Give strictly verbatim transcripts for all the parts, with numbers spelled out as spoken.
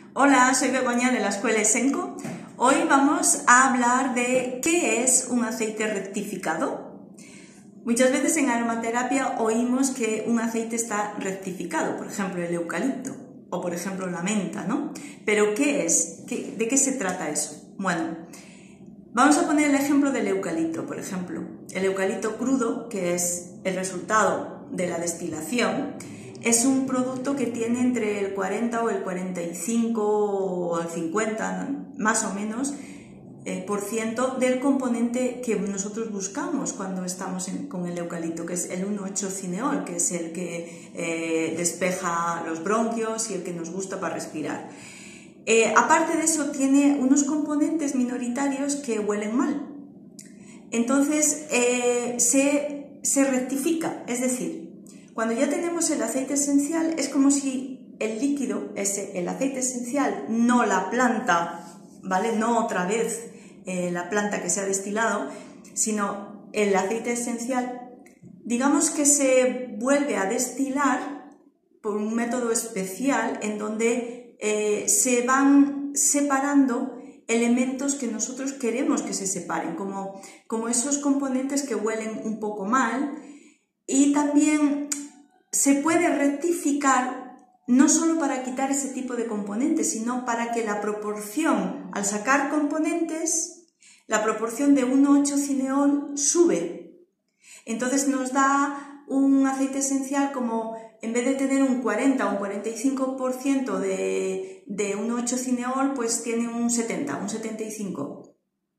Hola, soy Begoña de la Escuela Esenco. Hoy vamos a hablar de qué es un aceite rectificado. Muchas veces en aromaterapia oímos que un aceite está rectificado, por ejemplo el eucalipto o por ejemplo la menta, ¿no? Pero ¿qué es? ¿Qué, ¿De qué se trata eso? Bueno, vamos a poner el ejemplo del eucalipto, por ejemplo. El eucalipto crudo, que es el resultado de la destilación, es un producto que tiene entre el cuarenta o el cuarenta y cinco o el cincuenta, más o menos, eh, por ciento del componente que nosotros buscamos cuando estamos en, con el eucalipto, que es el uno ocho cineol, que es el que eh, despeja los bronquios y el que nos gusta para respirar. Eh, aparte de eso, tiene unos componentes minoritarios que huelen mal. Entonces, eh, se, se rectifica, es decir, cuando ya tenemos el aceite esencial, es como si el líquido, ese, el aceite esencial, no la planta, ¿vale? No otra vez eh, la planta que se ha destilado, sino el aceite esencial, digamos que se vuelve a destilar por un método especial en donde eh, se van separando elementos que nosotros queremos que se separen, como, como esos componentes que huelen un poco mal, y también se puede rectificar no solo para quitar ese tipo de componentes, sino para que la proporción, al sacar componentes, la proporción de uno ocho cineol sube. Entonces nos da un aceite esencial como, en vez de tener un cuarenta o un cuarenta y cinco por ciento de, de uno ocho cineol, pues tiene un setenta, un setenta y cinco.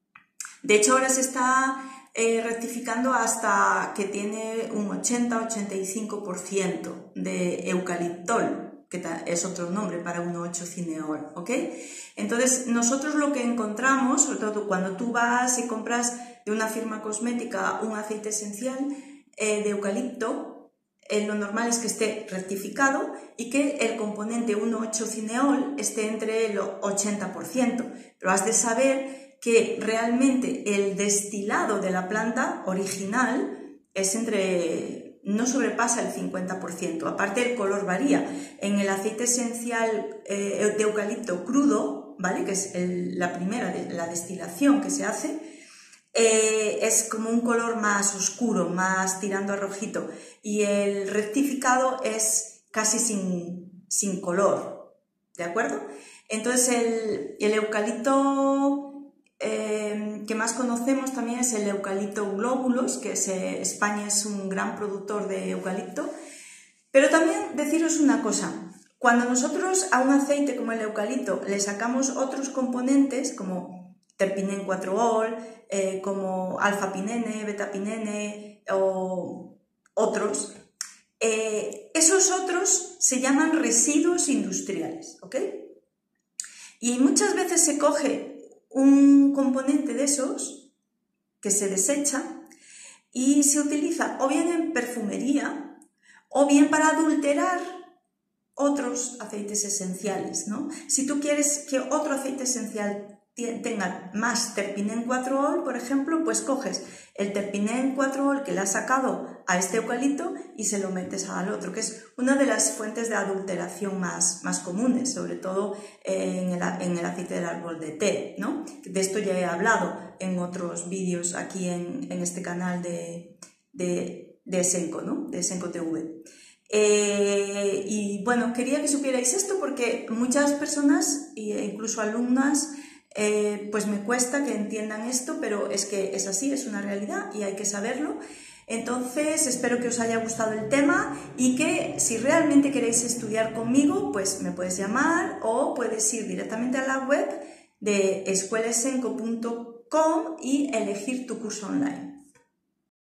De hecho, ahora se está Eh, rectificando hasta que tiene un ochenta a ochenta y cinco por ciento de eucaliptol, que es otro nombre para uno ocho cineol, ¿ok? Entonces, nosotros lo que encontramos, sobre todo cuando tú vas y compras de una firma cosmética un aceite esencial eh, de eucalipto, eh, lo normal es que esté rectificado y que el componente uno ocho cineol esté entre el ochenta por ciento, pero has de saber que realmente el destilado de la planta original es entre, no sobrepasa el cincuenta por ciento. Aparte, el color varía. En el aceite esencial eh, de eucalipto crudo, ¿vale?, que es el, la primera, de, la destilación que se hace, eh, es como un color más oscuro, más tirando a rojito, y el rectificado es casi sin, sin color, ¿de acuerdo? Entonces, el, el eucalipto Eh, que más conocemos también es el eucalipto globulus, que es, eh, España es un gran productor de eucalipto. Pero también deciros una cosa, cuando nosotros a un aceite como el eucalipto le sacamos otros componentes como terpinen cuatro ol, eh, como alfa-pinene, beta-pinene o otros, eh, esos otros se llaman residuos industriales, ¿ok? Y muchas veces se coge un componente de esos que se desecha y se utiliza o bien en perfumería o bien para adulterar otros aceites esenciales, ¿no? Si tú quieres que otro aceite esencial tenga más terpinen cuatro ol, por ejemplo, pues coges el terpinen cuatro ol que le has sacado a este eucalipto y se lo metes al otro, que es una de las fuentes de adulteración más, más comunes, sobre todo en el, en el aceite del árbol de té, ¿no? De esto ya he hablado en otros vídeos aquí en, en este canal de, de, de Esenco, ¿no? De Esenco T V. Eh, y bueno, quería que supierais esto porque muchas personas, e incluso alumnas, Eh, pues me cuesta que entiendan esto, pero es que es así, es una realidad y hay que saberlo. Entonces, espero que os haya gustado el tema y que si realmente queréis estudiar conmigo, pues me puedes llamar o puedes ir directamente a la web de escuela esenco punto com y elegir tu curso online.